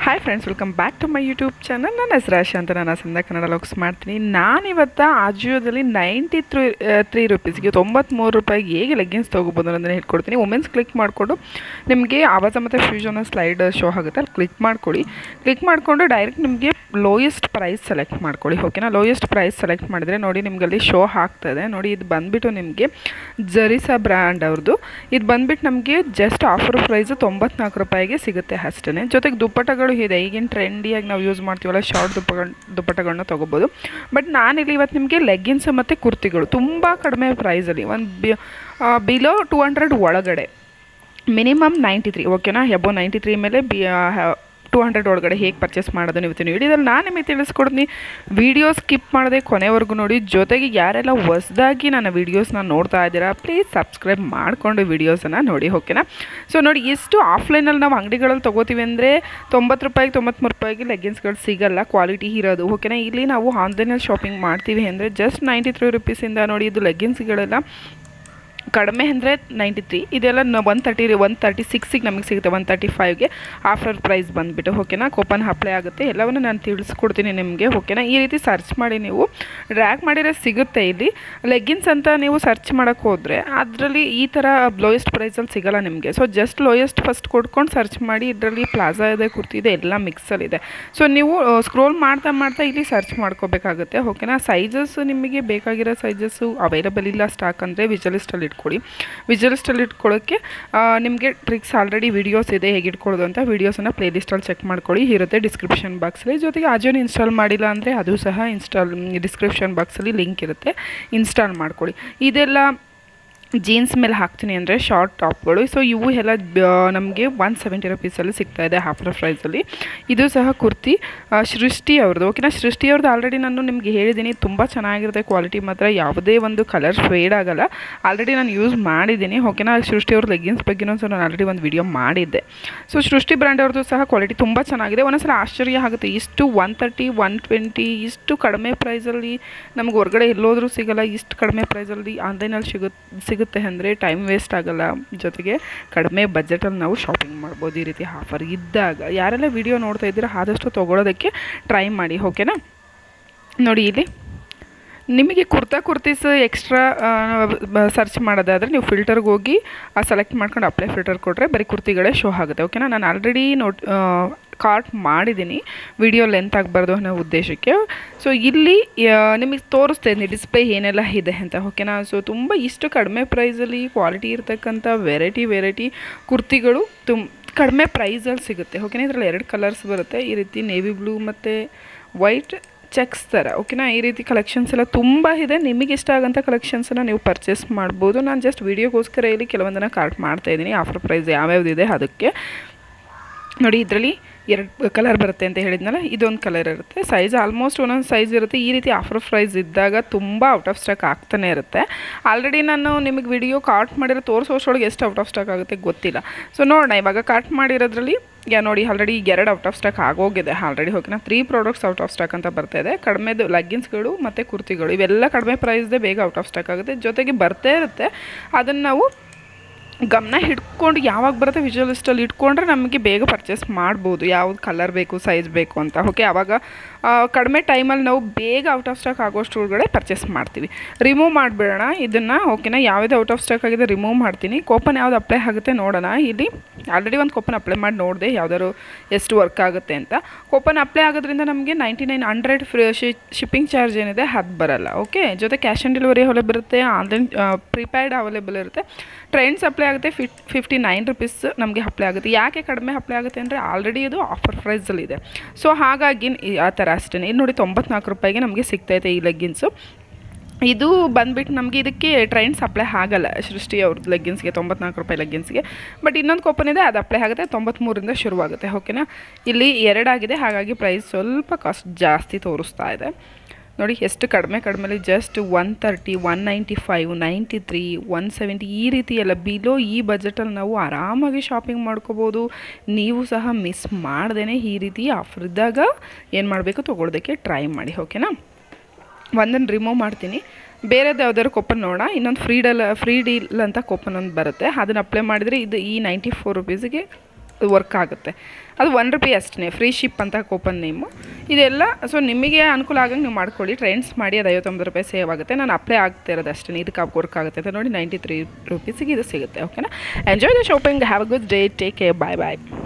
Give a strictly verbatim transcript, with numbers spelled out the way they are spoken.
Hi friends, welcome back to my YouTube channel. ನನ್ನ ಹೆಸರು ಆಶಾ ಅಂತ. ನಾನು ಸಂದ ಕನ್ನಡ ಲಾಗ್ಸ್ ಮಾಡ್ತೀನಿ. ನಾನಿವತ್ತು ಆಜಿಯೋದಲ್ಲಿ ನೈಂಟಿ ತ್ರೀ ತ್ರೀ ರುಪೀಸ್ಗೆ ತೊಂಬತ್ತ್ಮೂರು ರೂಪಾಯಿಗೆ ಹೇಗೆ ಲೆಗ್ಗಿನ್ಸ್ ತೊಗೋಬೋದು ಅನ್ನೋದನ್ನ ಹೇಳ್ಕೊಡ್ತೀನಿ. ವುಮೆನ್ಸ್ ಕ್ಲಿಕ್ ಮಾಡಿಕೊಂಡು ನಿಮಗೆ ಆವಾಜ ಮತ್ತು ಫ್ಯೂಷನ್ ಸ್ಲೈಡ್ ಶೋ ಆಗುತ್ತೆ, ಅಲ್ಲಿ ಕ್ಲಿಕ್ ಮಾಡ್ಕೊಳ್ಳಿ. ಕ್ಲಿಕ್ ಮಾಡಿಕೊಂಡು ಡೈರೆಕ್ಟ್ ನಿಮಗೆ ಲೋಯೆಸ್ಟ್ ಪ್ರೈಸ್ ಸೆಲೆಕ್ಟ್ ಮಾಡ್ಕೊಳ್ಳಿ. ಓಕೆನಾ, ಲೋಯೆಸ್ಟ್ ಪ್ರೈಸ್ ಸೆಲೆಕ್ಟ್ ಮಾಡಿದರೆ ನೋಡಿ ನಿಮಗೆ ಅಲ್ಲಿ ಶೋ ಆಗ್ತದೆ. ನೋಡಿ, ಇದು ಬಂದುಬಿಟ್ಟು ನಿಮಗೆ ಜರಿಸಾ ಬ್ರ್ಯಾಂಡ್ ಅವ್ರದ್ದು. ಇದು ಬಂದುಬಿಟ್ಟು ನಮಗೆ ಜಸ್ಟ್ ಆಫರ್ ಪ್ರೈಸು ತೊಂಬತ್ನಾಲ್ಕು ರೂಪಾಯಿಗೆ ಸಿಗುತ್ತೆ ಅಷ್ಟೇ. ಜೊತೆಗೆ ದುಪ್ಪಟ್ಟಗಳು ಇದೆ, ಈಗಿನ ಟ್ರೆಂಡಿಯಾಗಿ ನಾವು ಯೂಸ್ ಮಾಡ್ತೀವಲ್ಲ ಶಾರ್ಟ್ ದುಪ್ಪ ದುಪ್ಪಟ್ಟಗಳನ್ನ ತೊಗೋಬೋದು. ಬಟ್ ನಾನಿಲ್ಲಿ ಇವತ್ತು ನಿಮಗೆ ಲೆಗ್ಗಿನ್ಸ್ ಮತ್ತು ಕುರ್ತಿಗಳು ತುಂಬ ಕಡಿಮೆ ಪ್ರೈಸಲ್ಲಿ, ಒಂದು ಬಿ ಬಿಲೋ ಟೂ ಹಂಡ್ರೆಡ್ ಒಳಗಡೆ, ಮಿನಿಮಮ್ ನೈಂಟಿ ತ್ರೀ ಓಕೆನಾ, ಎಬೋ ನೈಂಟಿ ತ್ರೀ ಮೇಲೆ ಬಿ ಟೂ ಹಂಡ್ರೆಡ್ ಒಳಗಡೆ ಹೇಗೆ ಪರ್ಚೇಸ್ ಮಾಡೋದು ಇವತ್ತಿನ ವಿಡಿಯೋದಲ್ಲಿ ನಾನು ನಿಮಗೆ ತಿಳಿಸ್ಕೊಡ್ತೀನಿ. ವೀಡಿಯೋ ಸ್ಕಿಪ್ ಮಾಡದೆ ಕೊನೆವರೆಗೂ ನೋಡಿ. ಜೊತೆಗೆ ಯಾರೆಲ್ಲ ಹೊಸದಾಗಿ ನನ್ನ ವೀಡಿಯೋಸ್ನ ನೋಡ್ತಾ ಇದ್ದೀರಾ, ಪ್ಲೀಸ್ ಸಬ್ಸ್ಕ್ರೈಬ್ ಮಾಡಿಕೊಂಡು ವೀಡಿಯೋಸನ್ನು ನೋಡಿ. ಓಕೆನಾ, ಸೊ ನೋಡಿ, ಎಷ್ಟು ಆಫ್ಲೈನಲ್ಲಿ ನಾವು ಅಂಗಡಿಗಳಲ್ಲಿ ತೊಗೋತೀವಿ ಅಂದರೆ ತೊಂಬತ್ತು ರೂಪಾಯಿಗೆ ತೊಂಬತ್ತ್ಮೂರು ರೂಪಾಯಿಗೆ ಲೆಗ್ಗಿನ್ಸ್ಗಳು ಸಿಗಲ್ಲ, ಕ್ವಾಲಿಟಿ ಇರೋದು. ಓಕೆನಾ, ಇಲ್ಲಿ ನಾವು ಆನ್ಲೈನಲ್ಲಿ ಶಾಪಿಂಗ್ ಮಾಡ್ತೀವಿ ಅಂದರೆ ಜಸ್ಟ್ ನೈಂಟಿ ತ್ರೀ ರುಪೀಸಿಂದ ನೋಡಿ, ಇದು ಲೆಗ್ಗಿನ್ಸ್ಗಳೆಲ್ಲ ಕಡಿಮೆ ಅಂದರೆ ನೈಂಟಿ ತ್ರೀ, ಇದೆಲ್ಲ ಒನ್ ತರ್ಟಿ ಒನ್ ತರ್ಟಿ ಸಿಕ್ಸಿಗೆ ನಮಗೆ ಸಿಗುತ್ತೆ, ಒನ್ ತರ್ಟಿ ಫೈವ್ಗೆ ಆಫರ್ ಪ್ರೈಸ್ ಬಂದುಬಿಟ್ಟು. ಓಕೆನಾ, ಕೂಪನ್ ಅಪ್ಲೈ ಆಗುತ್ತೆ, ಎಲ್ಲವನ್ನು ನಾನು ತಿಳಿಸ್ಕೊಡ್ತೀನಿ ನಿಮಗೆ. ಓಕೆನಾ, ಈ ರೀತಿ ಸರ್ಚ್ ಮಾಡಿ ನೀವು ಡ್ರ್ಯಾಗ್ ಮಾಡಿದ್ರೆ ಸಿಗುತ್ತೆ. ಇಲ್ಲಿ ಲೆಗ್ಗಿನ್ಸ್ ಅಂತ ನೀವು ಸರ್ಚ್ ಮಾಡೋಕ್ಕೆ ಹೋದರೆ ಅದರಲ್ಲಿ ಈ ಥರ ಲೋಯೆಸ್ಟ್ ಪ್ರೈಸಲ್ಲಿ ಸಿಗೋಲ್ಲ ನಿಮಗೆ. ಸೊ ಜಸ್ಟ್ ಲೋಯೆಸ್ಟ್ ಫಸ್ಟ್ ಕೊಡ್ಕೊಂಡು ಸರ್ಚ್ ಮಾಡಿ. ಇದರಲ್ಲಿ ಪ್ಲಾಜಾ ಇದೆ, ಕುರ್ತಿ ಇದೆ, ಎಲ್ಲ ಮಿಕ್ಸಲ್ಲಿದೆ. ಸೊ ನೀವು ಸ್ಕ್ರೋಲ್ ಮಾಡ್ತಾ ಮಾಡ್ತಾ ಇಲ್ಲಿ ಸರ್ಚ್ ಮಾಡ್ಕೋಬೇಕಾಗುತ್ತೆ. ಓಕೆನಾ, ಸೈಜಸ್ ನಿಮಗೆ ಬೇಕಾಗಿರೋ ಸೈಜಸ್ಸು ಅವೈಲಬಲ್ ಇಲ್ಲ ಸ್ಟಾಕ್ ಅಂದರೆ ವಿಜಲಿಸ್ಟಲ್ಲಿ ಇಟ್ಕೊಳ್ಳಿ. ವಿಜಲಿಸ್ಟಲ್ಲಿ ಇಟ್ಕೊಳ್ಳೋಕ್ಕೆ ನಿಮಗೆ ಟ್ರಿಕ್ಸ್ ಆಲ್ರೆಡಿ ವೀಡಿಯೋಸ್ ಇದೆ ಹೇಗೆ ಇಟ್ಕೊಳ್ಳೋದು ಅಂತ. ವೀಡಿಯೋಸನ್ನು ಪ್ಲೇಲಿಸ್ಟಲ್ಲಿ ಚೆಕ್ ಮಾಡ್ಕೊಳ್ಳಿ, ಇರುತ್ತೆ ಡಿಸ್ಕ್ರಿಪ್ಷನ್ ಬಾಕ್ಸಲ್ಲಿ. ಜೊತೆಗೆ ಆಜಿಯೋನ ಇನ್ಸ್ಟಾಲ್ ಮಾಡಿಲ್ಲ ಅಂದರೆ ಅದು ಸಹ ಇನ್ಸ್ಟಾಲ್ ಡಿಸ್ಕ್ರಿಪ್ಷನ್ ಬಾಕ್ಸಲ್ಲಿ ಲಿಂಕ್ ಇರುತ್ತೆ, ಇನ್ಸ್ಟಾಲ್ ಮಾಡ್ಕೊಳ್ಳಿ. ಇದೆಲ್ಲ ಜೀನ್ಸ್ ಮೇಲೆ ಹಾಕ್ತೀನಿ ಅಂದರೆ ಶಾರ್ಟ್ ಟಾಪ್ಗಳು. ಸೊ ಇವು ಎಲ್ಲ ನಮಗೆ ಒನ್ ಸೆವೆಂಟಿ ರುಪೀಸಲ್ಲಿ ಸಿಗ್ತಾಯಿದೆ ಆಫರ್ ಪ್ರೈಸಲ್ಲಿ. ಇದು ಸಹ ಕುರ್ತಿ ಸೃಷ್ಟಿ ಅವ್ರದ್ದು. ಓಕೆನಾ, ಸೃಷ್ಟಿ ಅವ್ರದ್ದು ಆಲ್ರೆಡಿ ನಾನು ನಿಮಗೆ ಹೇಳಿದ್ದೀನಿ, ತುಂಬ ಚೆನ್ನಾಗಿರುತ್ತೆ ಕ್ವಾಲಿಟಿ ಮಾತ್ರ, ಯಾವುದೇ ಒಂದು ಕಲರ್ ಫೇಡ್ ಆಗೋಲ್ಲ. ಆಲ್ರೆಡಿ ನಾನು ಯೂಸ್ ಮಾಡಿದ್ದೀನಿ. ಓಕೆನಾ, ಸೃಷ್ಟಿ ಅವ್ರ ಲೆಗ್ಗಿನ್ಸ್ ಬಗ್ಗೆನೂ ಸಹ ನಾನು ಆಲ್ರೆಡಿ ಒಂದು ವಿಡಿಯೋ ಮಾಡಿದ್ದೆ. ಸೊ ಸೃಷ್ಟಿ ಬ್ರ್ಯಾಂಡ್ ಅವ್ರದ್ದು ಸಹ ಕ್ವಾಲಿಟಿ ತುಂಬ ಚೆನ್ನಾಗಿದೆ. ಒಂದೊಂದ್ಸಲ ಆಶ್ಚರ್ಯ ಆಗುತ್ತೆ, ಇಷ್ಟು ಒನ್ ತರ್ಟಿ ಒನ್ ಟ್ವೆಂಟಿ ಇಷ್ಟು ಕಡಿಮೆ ಪ್ರೈಸಲ್ಲಿ ನಮ್ಗೆ ಹೊರಗಡೆ ಎಲ್ಲೋದ್ರೂ ಸಿಗೋಲ್ಲ. ಇಷ್ಟು ಕಡಿಮೆ ಪ್ರೈಸಲ್ಲಿ ಆನ್ಲೈನಲ್ಲಿ ಸಿಗುತ್ತೆ ಸಿಗುತ್ತೆ ಅಂದರೆ ಟೈಮ್ ವೇಸ್ಟ್ ಆಗೋಲ್ಲ. ಜೊತೆಗೆ ಕಡಿಮೆ ಬಜೆಟಲ್ಲಿ ನಾವು ಶಾಪಿಂಗ್ ಮಾಡ್ಬೋದು. ಈ ರೀತಿ ಆಫರ್ ಇದ್ದಾಗ ಯಾರೆಲ್ಲ ವಿಡಿಯೋ ನೋಡ್ತಾ ಇದ್ದೀರಾ ಆದಷ್ಟು ತೊಗೊಳೋದಕ್ಕೆ ಟ್ರೈ ಮಾಡಿ. ಓಕೆನಾ, ನೋಡಿ ಇಲ್ಲಿ ನಿಮಗೆ ಕುರ್ತಾ ಕುರ್ತೀಸ್ ಎಕ್ಸ್ಟ್ರಾ ಸರ್ಚ್ ಮಾಡೋದಾದರೆ ನೀವು ಫಿಲ್ಟರ್ಗೆ ಹೋಗಿ ಸೆಲೆಕ್ಟ್ ಮಾಡ್ಕೊಂಡು ಅಪ್ಲೈ ಫಿಲ್ಟರ್ ಕೊಟ್ಟರೆ ಬರೀ ಕುರ್ತಿಗಳೇ ಶೋ ಆಗುತ್ತೆ. ಓಕೆನಾ, ನಾನು ಆಲ್ರೆಡಿ ನೋಟ್ ಕಾರ್ಟ್ ಮಾಡಿದ್ದೀನಿ, ವಿಡಿಯೋ ಲೆಂತ್ ಆಗಬಾರ್ದು ಅನ್ನೋ ಉದ್ದೇಶಕ್ಕೆ. ಸೊ ಇಲ್ಲಿ ನಿಮಗೆ ತೋರಿಸ್ತಾ ಇದ್ದೀನಿ ಡಿಸ್ಪ್ಲೇ ಏನೆಲ್ಲ ಇದೆ ಅಂತ. ಓಕೆನಾ, ಸೊ ತುಂಬ ಇಷ್ಟು ಕಡಿಮೆ ಪ್ರೈಸಲ್ಲಿ ಕ್ವಾಲಿಟಿ ಇರ್ತಕ್ಕಂಥ ವೆರೈಟಿ ವೆರೈಟಿ ಕುರ್ತಿಗಳು ತುಂಬ ಕಡಿಮೆ ಪ್ರೈಸಲ್ಲಿ ಸಿಗುತ್ತೆ. ಓಕೆನಾ, ಇದರಲ್ಲಿ ಎರಡು ಕಲರ್ಸ್ ಬರುತ್ತೆ, ಈ ರೀತಿ ನೇವಿ ಬ್ಲೂ ಮತ್ತು ವೈಟ್ ಚೆಕ್ಸ್ ಥರ. ಓಕೆನಾ, ಈ ರೀತಿ ಕಲೆಕ್ಷನ್ಸ್ ಎಲ್ಲ ತುಂಬ ಇದೆ. ನಿಮಗೆ ಇಷ್ಟ ಆಗೋಂಥ ಕಲೆಕ್ಷನ್ಸನ್ನು ನೀವು ಪರ್ಚೇಸ್ ಮಾಡ್ಬೋದು. ನಾನು ಜಸ್ಟ್ ವೀಡಿಯೋಗೋಸ್ಕರ ಇಲ್ಲಿ ಕೆಲವೊಂದನ್ನು ಕಾರ್ಟ್ ಮಾಡ್ತಾಯಿದ್ದೀನಿ. ಆಫರ್ ಪ್ರೈಸ್ ಯಾವ್ಯಾವುದಿದೆ ಅದಕ್ಕೆ ನೋಡಿ. ಇದರಲ್ಲಿ ಎರಡು ಕಲರ್ ಬರುತ್ತೆ ಅಂತ ಹೇಳಿದ್ನಲ್ಲ, ಇದೊಂದು ಕಲರ್ ಇರುತ್ತೆ. ಸೈಜ್ ಆಲ್ಮೋಸ್ಟ್ ಒಂದೊಂದು ಸೈಜ್ ಇರುತ್ತೆ. ಈ ರೀತಿ ಆಫರ್ ಪ್ರೈಸ್ ಇದ್ದಾಗ ತುಂಬ ಔಟ್ ಆಫ್ ಸ್ಟಾಕ್ ಆಗ್ತಾನೆ ಇರುತ್ತೆ. ಆಲ್ರೆಡಿ ನಾನು ನಿಮಗೆ ವಿಡಿಯೋ ಕಾರ್ಟ್ ಮಾಡಿರೋ ತೋರಿಸೋಷ್ಟೊಳಗೆ ಎಷ್ಟು ಔಟ್ ಆಫ್ ಸ್ಟಾಕ್ ಆಗುತ್ತೆ ಗೊತ್ತಿಲ್ಲ. ಸೊ ನೋಡೋಣ, ಇವಾಗ ಕಾರ್ಟ್ ಮಾಡಿರೋದ್ರಲ್ಲಿ ಯಾ ನೋಡಿ ಆಲ್ರೆಡಿ ಎರಡು ಔಟ್ ಆಫ್ ಸ್ಟಾಕ್ ಆಗೋಗಿದೆ ಆಲ್ರೆಡಿ. ಓಕೆನಾ, three products out of stock ಅಂತ ಬರ್ತಾ ಇದೆ. ಕಡಿಮೆದು ಲೆಗ್ಗಿನ್ಸ್ಗಳು ಮತ್ತು ಕುರ್ತಿಗಳು ಇವೆಲ್ಲ ಕಡಿಮೆ ಪ್ರೈಸ್ದೇ ಬೇಗ ಔಟ್ ಆಫ್ ಸ್ಟಾಕ್ ಆಗುತ್ತೆ. ಜೊತೆಗೆ ಬರ್ತಾ ಇರುತ್ತೆ, ಅದನ್ನು ನಾವು ಗಮನ ಹಿಡ್ಕೊಂಡು ಯಾವಾಗ ಬರುತ್ತೆ ವಿಜುವಲಿಸ್ಟಲ್ಲಿ ಇಟ್ಕೊಂಡ್ರೆ ನಮಗೆ ಬೇಗ ಪರ್ಚೇಸ್ ಮಾಡ್ಬೋದು, ಯಾವ್ದು ಕಲರ್ ಬೇಕು ಸೈಜ್ ಬೇಕು ಅಂತ. ಓಕೆ, ಆವಾಗ ಕಡಿಮೆ ಟೈಮಲ್ಲಿ ನಾವು ಬೇಗ ಔಟ್ ಆಫ್ ಸ್ಟಾಕ್ ಆಗೋಷ್ಟು ಒಳಗಡೆ ಪರ್ಚೇಸ್ ಮಾಡ್ತೀವಿ. ರಿಮೂವ್ ಮಾಡಿಬಿಡೋಣ ಇದನ್ನು. ಓಕೆನಾ, ಯಾವ್ದು ಔಟ್ ಆಫ್ ಸ್ಟಾಕ್ ಆಗಿದೆ ರಿಮೂವ್ ಮಾಡ್ತೀನಿ. ಕೂಪನ್ ಯಾವ್ದು ಅಪ್ಲೈ ಆಗುತ್ತೆ ನೋಡೋಣ. ಇಲ್ಲಿ ಆಲ್ರೆಡಿ ಒಂದು ಕೂಪನ್ ಅಪ್ಲೈ ಮಾಡಿ ನೋಡಿದೆ ಯಾವ್ದಾದ್ರು ಎಷ್ಟು ವರ್ಕ್ ಆಗುತ್ತೆ ಅಂತ. ಕೂಪನ್ ಅಪ್ಲೈ ಆಗೋದ್ರಿಂದ ನಮಗೆ ninety nine hundred free shipping charge ಏನಿದೆ ಅದು ಬರೋಲ್ಲ. ಓಕೆ, ಜೊತೆ ಕ್ಯಾಶ್ ಆನ್ ಡೆಲಿವರಿ ಅವೈಲೇಬಲ್ ಇರುತ್ತೆ, ಆನ್ಲೈನ್ ಪ್ರಿಪೇಯ್ಡ್ ಅವೈಲೇಬಲ್ ಇರುತ್ತೆ. ಟ್ರೆಂಡ್ಸ್ ಅಪ್ಲೈ ಆಗುತ್ತೆ ಫಿಫ್ ಫಿಫ್ಟಿ ನೈನ್ ರುಪೀಸ್ ನಮಗೆ ಅಪ್ಲೈ ಆಗುತ್ತೆ. ಯಾಕೆ ಕಡಿಮೆ ಅಪ್ಲೈ ಆಗುತ್ತೆ ಅಂದರೆ ಆಲ್ರೆಡಿ ಅದು ಆಫರ್ ಪ್ರೈಸಲ್ಲಿದೆ. ಸೊ ಹಾಗಾಗಿ ಆ ಥರ ಅಷ್ಟೇ. ಇದು ನೋಡಿ ತೊಂಬತ್ನಾಲ್ಕು ರೂಪಾಯಿಗೆ ನಮಗೆ ಸಿಗ್ತೈತೆ ಈ ಲೆಗ್ಗಿನ್ಸು. ಇದು ಬಂದುಬಿಟ್ಟು ನಮಗೆ ಇದಕ್ಕೆ ಟ್ರೆಂಡ್ಸ್ ಅಪ್ಲೈ ಆಗಲ್ಲ ಸೃಷ್ಟಿ ಅವ್ರದ್ದು ಲೆಗ್ಗಿನ್ಸ್ಗೆ, ತೊಂಬತ್ನಾಲ್ಕು ರೂಪಾಯಿ ಲೆಗ್ಗಿನ್ಸ್ಗೆ. ಬಟ್ ಇನ್ನೊಂದು ಕೂಪನ್ ಇದೆ, ಅದು ಅಪ್ಲೈ ಆಗುತ್ತೆ, ತೊಂಬತ್ತ್ಮೂರರಿಂದ ಶುರುವಾಗುತ್ತೆ. ಓಕೆನಾ, ಇಲ್ಲಿ ಎರಡಾಗಿದೆ, ಹಾಗಾಗಿ ಪ್ರೈಸ್ ಸ್ವಲ್ಪ ಕಾಸ್ಟ್ ಜಾಸ್ತಿ ತೋರಿಸ್ತಾ ಇದೆ. ನೋಡಿ ಎಷ್ಟು ಕಡಿಮೆ ಕಡಿಮೆಲಿ just one thirty one ninety five ninety three one seventy ಈ ರೀತಿ ಎಲ್ಲ ಬಿಲೋ ಈ ಬಜೆಟಲ್ಲಿ ನಾವು ಆರಾಮಾಗಿ ಶಾಪಿಂಗ್ ಮಾಡ್ಕೋಬೋದು. ನೀವು ಸಹ ಮಿಸ್ ಮಾಡ್ದೇ ಈ ರೀತಿ ಆಫರ್ ಇದ್ದಾಗ ಏನು ಮಾಡಬೇಕು ತೊಗೊಳೋದಕ್ಕೆ ಟ್ರೈ ಮಾಡಿ. ಓಕೆನಾ, ಒಂದನ್ನು ರಿಮೂವ್ ಮಾಡ್ತೀನಿ. ಬೇರೆದು ಯಾವ್ದಾದ್ರು ಕೂಪನ್ ನೋಡೋಣ. ಇನ್ನೊಂದು ಫ್ರೀ ಡಲ್ ಫ್ರೀ ಡೀಲ್ ಅಂತ ಕೂಪನ್ ಒಂದು ಬರುತ್ತೆ, ಅದನ್ನು ಅಪ್ಲೈ ಮಾಡಿದರೆ ಇದು ಈ ನೈಂಟಿ ಫೋರ್ ರುಪೀಸಿಗೆ ಅದು ವರ್ಕ್ ಆಗುತ್ತೆ. ಅದು ಒನ್ ರುಪಿ ಅಷ್ಟೇ, ಫ್ರೀ ಶಿಪ್ ಅಂತ ಕೂಪನ್ ನೇಮು ಇದೆಲ್ಲ. ಸೊ ನಿಮಗೆ ಅನುಕೂಲ ಆಗಂಗೆ ನೀವು ಮಾಡ್ಕೊಳ್ಳಿ, ಟ್ರೆಂಡ್ಸ್ ಮಾಡಿ. ಅದು ಐವತ್ತೊಂಬತ್ತು ರೂಪಾಯಿ ಸೇವ್ ಆಗುತ್ತೆ. ನಾನು ಅಪ್ಲೈ ಆಗ್ತಾ ಇರೋದು ಅಷ್ಟೇ, ಇದಕ್ಕೆ ವರ್ಕ್ ಆಗುತ್ತೆ ಅಂತ ನೋಡಿ ನೈಂಟಿ ತ್ರೀ ರುಪೀಸಿಗೆ ಇದು ಸಿಗುತ್ತೆ. ಓಕೆನಾ? Enjoy the shopping, have a good day, take care, bye bye.